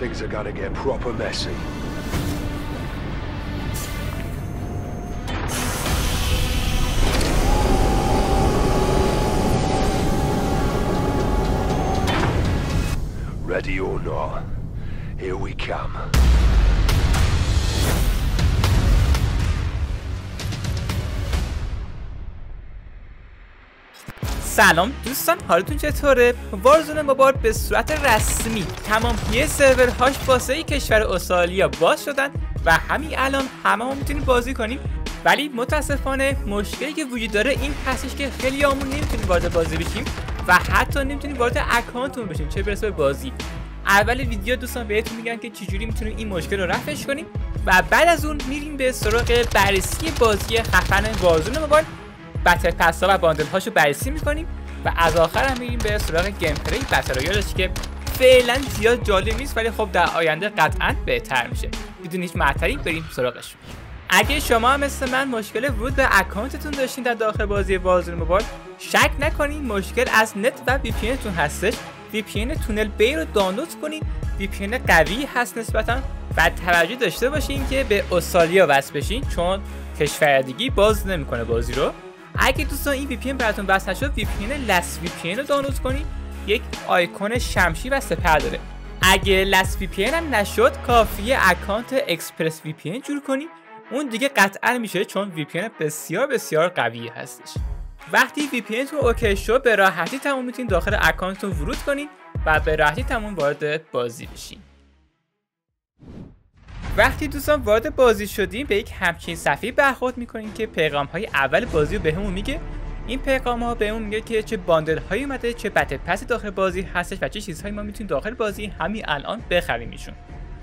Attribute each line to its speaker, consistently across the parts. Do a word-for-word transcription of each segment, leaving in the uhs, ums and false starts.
Speaker 1: things are gonna get proper messy. Ready or not, here we come.
Speaker 2: سلام دوستان، حالتون چطوره؟ وارزون موبایل به صورت رسمی تمامی سرورهاش واسه کشور استرالیا باز شدن و همین الان همه ما میتونیم بازی کنیم، ولی متاسفانه مشکلی که وجود داره این هستش که خیلی همون نمیتونیم وارد بازی بشیم و حتی نمیتونیم وارد اکانتمون بشیم، چه برسه به بازی. اول ویدیو دوستان بهتون میگن که چجوری میتونیم این مشکل رو رفعش کنیم و بعد از اون میریم به سراغ بررسی بازی خفن وارزون موبایل، بتل پس‌ها و باندل هاشو بررسی میکنیم و از آخر هم میریم به سراغ گیم پلی بتل رویالش که فعلا زیاد جالب نیست، ولی خب در آینده قطعا بهتر میشه. بدون هیچ معطلی بریم سراغش. اگه شما هم مثل من مشکل ورود به اکانتتون داشتین در داخل بازی وارزون موبایل، شک نکنین مشکل از نت و وی پی ان تون هستش. وی پی ان تونل بی رو دانلود کنین، وی پی ان قوی هست نسبتا و توجه داشته باشین که به استرالیا وصل بشین، چون کشور دیگه باز نمیکنه بازی رو. اگه دوستان این وی پی ان براتون وصل نشد، وی پی ان لس وی پی ان رو دانلود کنین، یک آیکون شمشیر و سپر داره. اگه لس وی پی ان هم نشد، کافیه اکانت اکسپرس وی پی ان جور کنین، اون دیگه قطعا میشه، چون وی پی ان بسیار بسیار قوی هستش. وقتی وی پی ان تون اوکی شد، به راحتی تمام میتونین داخل اکانتتون ورود کنین و به راحتی تمام وارد بازی بشین. وقتی دوستان وارد بازی شدیم، به یک همچین صفحه برخورد میکنین که پیغام های اول بازی رو بهمون میگه. این پیغام ها بهمون میگه که چه باندل هایی اومده، چه بتل پس داخل بازی هستش و چه چیزهایی ما میتونیم داخل بازی همین الان بخریمشون.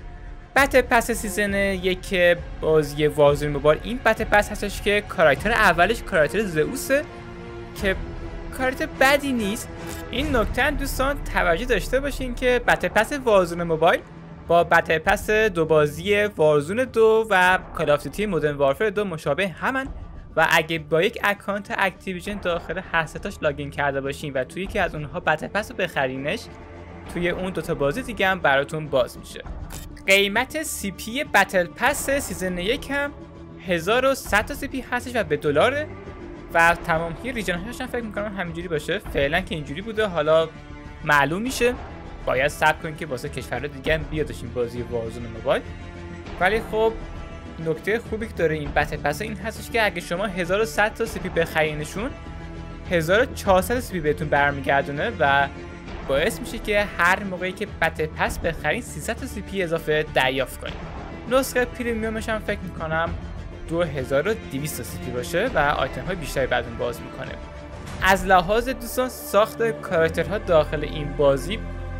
Speaker 2: بتل پس سیزن یک بازی وارزون موبایل این بتل پس هستش که کاراکتر اولش کاراکتر زئوسه که کاراکتر بدی نیست. این نکته دوستان توجه داشته باشین که بتل پس وارزون موبایل با بتل پس دو بازی وارزون دو و کال آف دیوتی مدرن وارفر دو مشابه همن و اگه با یک اکانت اکتیویژن داخل هر ستاش لاگین کرده باشین و توی یکی از اونها بتل پس رو بخرینش، توی اون دوتا بازی دیگه هم براتون باز میشه. قیمت سی پی بتل پس سیزن یک هم هزار و صد تا سی پی هستش و به دلاره و تمامی ریجن هاش هم فکر میکنم همینجوری باشه. فعلا که اینجوری بوده، حالا معلوم میشه، باید صبر کنیم که واسه کشورها دیگه هم بیادش این بازی وارزون موبایل. ولی خب نکته خوبی که داره این بتل پس این هستش که اگه شما هزار و صد تا سی پی بخرینشون، هزار و چهارصد سی پی بهتون برمیگردونه و باعث میشه که هر موقعی که بتل پس بخرین سیصد تا سی پی اضافه دریافت کنید. نسخه پریمیومش هم فکر میکنم دو هزار و دویست تا سی پی باشه و آیتم های بیشتری بعدون باز میکنه. از لحاظ دوستان ساخت کاراکترها داخل این بازی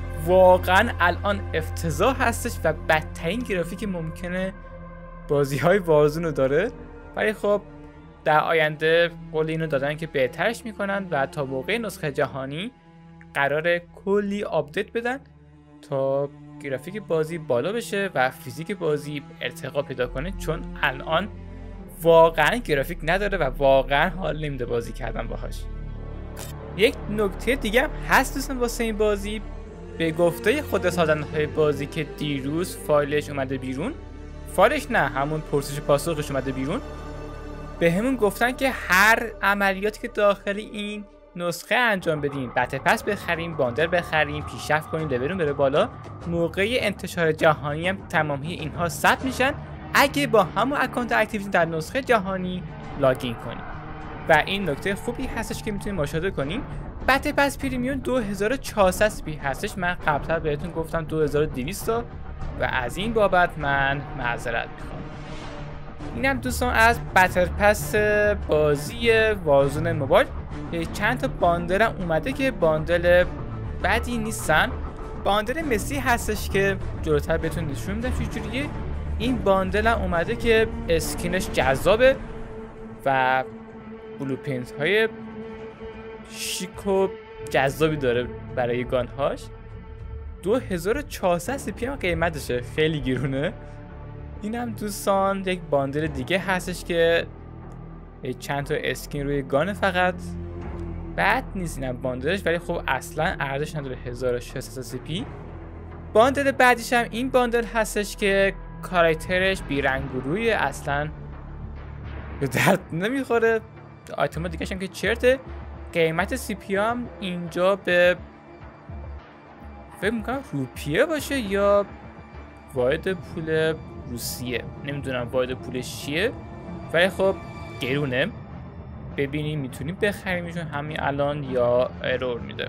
Speaker 2: واقعا الان افتضاح هستش و بدترین گرافیک ممکنه بازی های وارزون رو داره، ولی خب در آینده قول اینو دادن که بهترش میکنن و تا موقع نسخه جهانی قرار کلی آپدیت بدن تا گرافیک بازی بالا بشه و فیزیک بازی ارتقا پیدا کنه، چون الان واقعا گرافیک نداره و واقعا حال نمیده بازی کردن باهاش. یک نکته دیگه هم هست دوستان واسه این بازی، به گفته خود سازنده بازی که دیروز فایلش اومده بیرون، فایلش نه همون پرسش پاسخش اومده بیرون، به همون گفتن که هر عملیاتی که داخل این نسخه انجام بدیم، بتل پس بخریم، باندل بخریم، پیشرفت کنیم، لولمون بره بالا، موقع انتشار جهانی هم تمامی اینها ثبت میشن اگه با همون اکانت اکتیویژن در نسخه جهانی لاگین کنیم. و این نکته خوبی هستش که میتونیم مشاهده کنیم. بتل پس پریمیوم دو هزار و چهارصد سی پی هستش، من قبلا بهتون گفتم دو هزار و دویست و از این بابت من معذرت میخوام. اینم دوستان از بتل پس بازی وارزون موبایل. چند تا باندل هم اومده که باندل بدی نیستن. باندل مسی هستش که جلوتر بهتون نشون میدم چجوریه. این باندل هم اومده که اسکینش جذابه و بلوپرینت های شیک و جذابی داره برای گانهاش. دو هزار و چهارصد سی پی هم قیمتشه، خیلی گرونه. این هم دوستان یک باندل دیگه هستش که چند تا اسکین روی گان، فقط بد نیست اینم باندلش، ولی خب اصلا ارزش نداره. هزار و ششصد سی پی باندل بعدیش هم این باندل هستش که کاراکترش بیرنگ و روی اصلا به درد نمیخوره. آیتما دیگه هم که چرته. قیمت سی پی هم اینجا به فکر میکنم روپیه باشه یا واحد پول روسیه، نمیدونم واحد پولش چیه، ولی خب گرونه. ببینیم میتونیم بخریمشون همین الان یا ارور میده.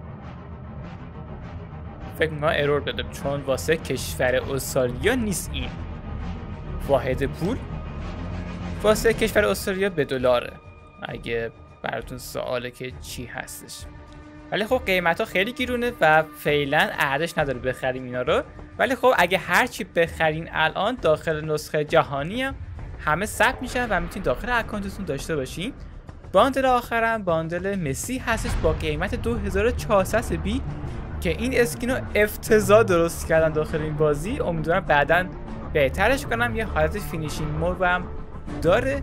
Speaker 2: فکر میکنم ارور بده چون واسه کشور استرالیا نیست این واحد پول. واسه کشور استرالیا به دلاره اگه براتون سواله که چی هستش. ولی خب قیمت ها خیلی گرونه و فعلا ارزش نداره بخریم اینا رو. ولی خب اگه هر چی بخرین الان داخل نسخه جهانی هم همه ثبت میشن و میتونید داخل اکانتتون داشته باشین. باندل آخرم باندل مسی هستش با قیمت دو هزار و چهارصد بی که این اسکین رو افتضاح درست کردن داخل این بازی. امیدوارم بعداً بهترش کنم. یه حالت فینیشینگ مود هم داره.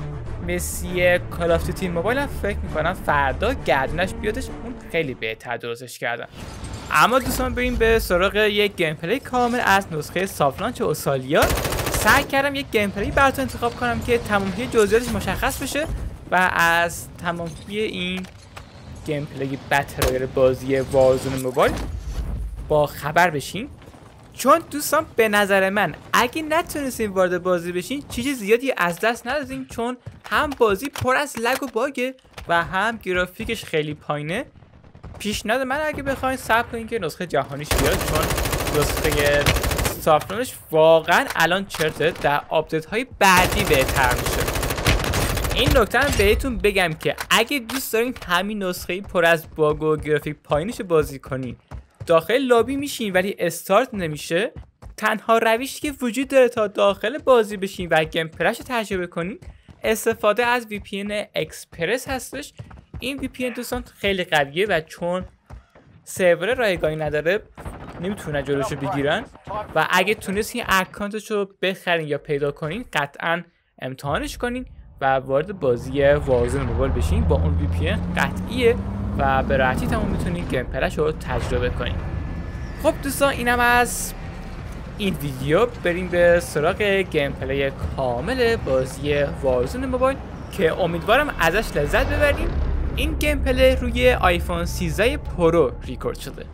Speaker 2: مسی کال آف دیوتی موبایل هم فکر میکنم فردا گردنش بیادش، اون خیلی بهتر درستش کردن. اما دوستان بریم به سراغ یک گیم پلی کامل از نسخه سافت لانچ استرالیا. سعی کردم یک گیم پلی براتون انتخاب کنم که تمامی جزئیاتش مشخص بشه و از تمامی این گیم پلی بتل رویال بازی وارزون موبایل با خبر بشین. چون دوستان به نظر من اگه نتونستین وارد بازی بشین چیز زیادی از دست ندادین، چون هم بازی پر از لگ و باگه و هم گرافیکش خیلی پایینه. پیشنهاد من اگه بخواین صبر کنین که نسخه جهانیش بیاد، چون نسخه سافت واقعا الان چرته، در آپدیت های بعدی بهتر میشه. این نکته هم بهتون بگم که اگه دوست دارین همین نسخه پر از باگ و گرافیک پایینش بازی کنین، داخل لابی میشین ولی استارت نمیشه، تنها روشی که وجود داره تا داخل بازی بشین و گیم پلش رو تجربه کنین استفاده از وی پی ان اکسپرس هستش. این وی پی ان دوستان خیلی قویه و چون سرور رایگانی نداره نمیتونن جلوشو بگیرن و اگه تونستین اکانتشو بخرین یا پیدا کنین قطعا امتحانش کنین و وارد بازی وارزون موبایل بشین. با اون وی پی ان قطعیه و به راحتی تمام میتونید گیم پلش رو تجربه کنید. خب دوستان اینم از این ویدیو. بریم به سراغ گیم پلی کامل بازی وارزون موبایل که امیدوارم ازش لذت ببریم. این گیم پلی روی آیفون سیزده پرو ریکورد شده.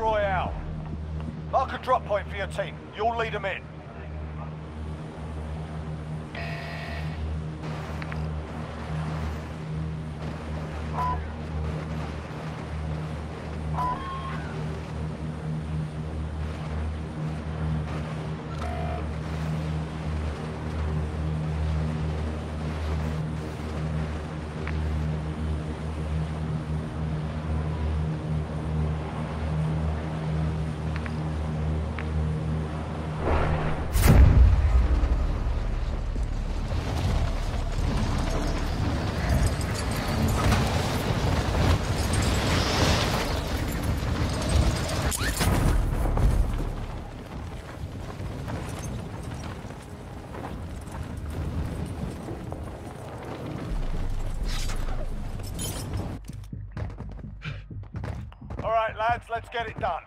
Speaker 3: Alright lads, let's get it done.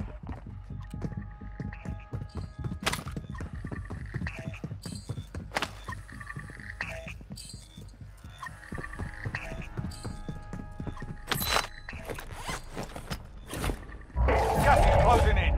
Speaker 3: Gas is closing in.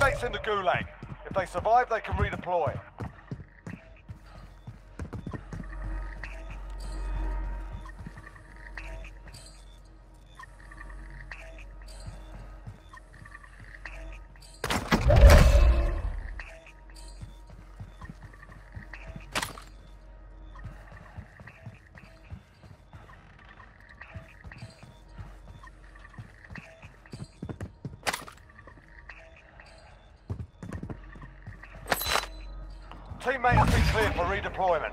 Speaker 3: Teammates in the gulag. If they survive, they can redeploy. Teammate has been cleared for redeployment.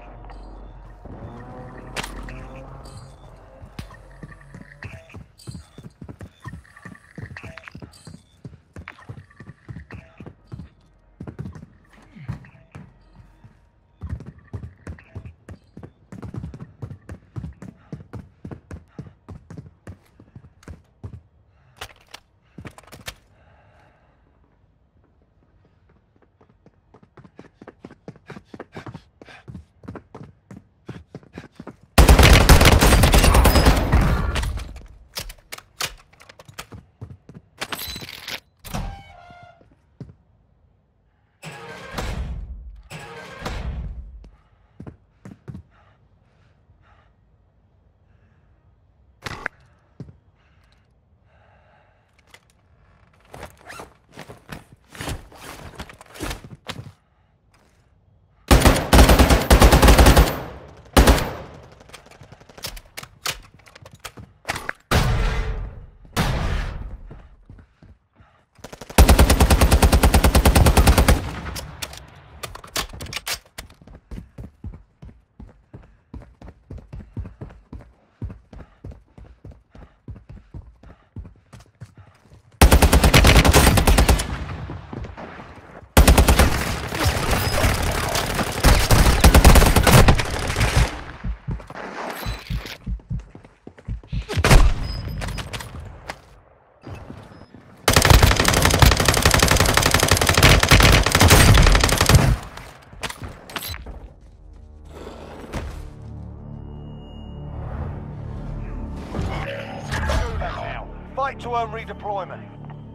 Speaker 3: Fight to earn redeployment.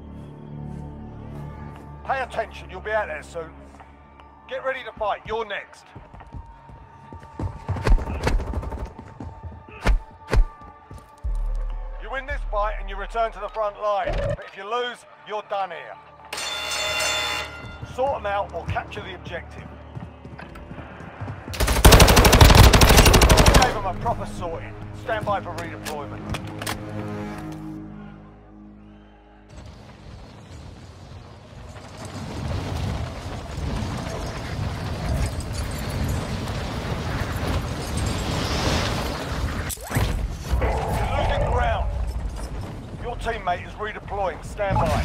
Speaker 3: Pay attention, you'll be out there soon. Get ready to fight, you're next. You win this fight and you return to the front line. But if you lose, you're done here. Sort them out or capture the objective. Gave them a proper sorting. Stand by for redeployment. Teammate is redeploying. Stand by.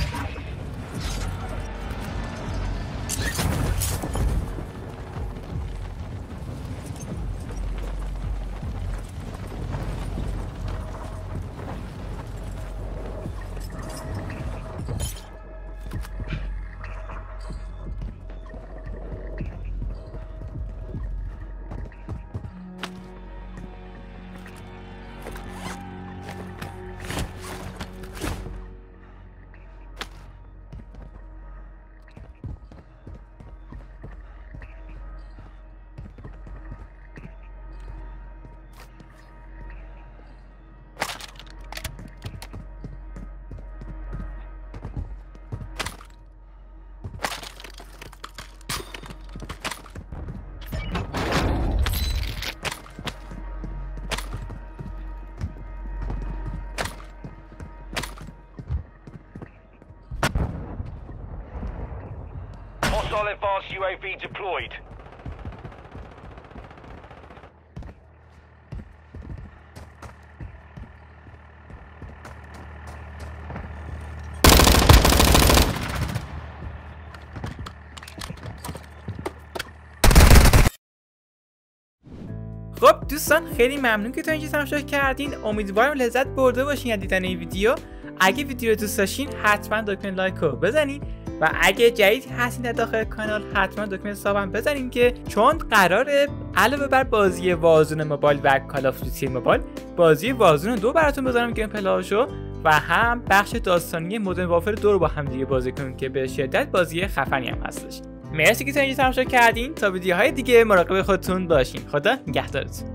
Speaker 3: Hostile advanced U A V deployed.
Speaker 2: خب دوستان خیلی ممنون که تا اینجا تماشا کردین. امیدوارم لذت برده باشین از دیدن این ویدیو. اگه ویدیو رو دوست داشتین حتما دکمه لایک رو بزنین و اگه جدید هستین در داخل کانال حتما دکمه سابم بزنین که چون قراره علاوه بر بازی وارزون موبایل و کال آف دیوتی موبایل بازی وارزون دو براتون بذارم گیم پلیشو و هم بخش داستانی مدرن وارفر دو رو با هم دیگه بازی کنیم که به شدت بازی خفنی هم هستش. مرسی که تا اینجا تماشا کردین. تا ویدیوهای دیگه مراقب خودتون باشین. خدا نگهدارتون.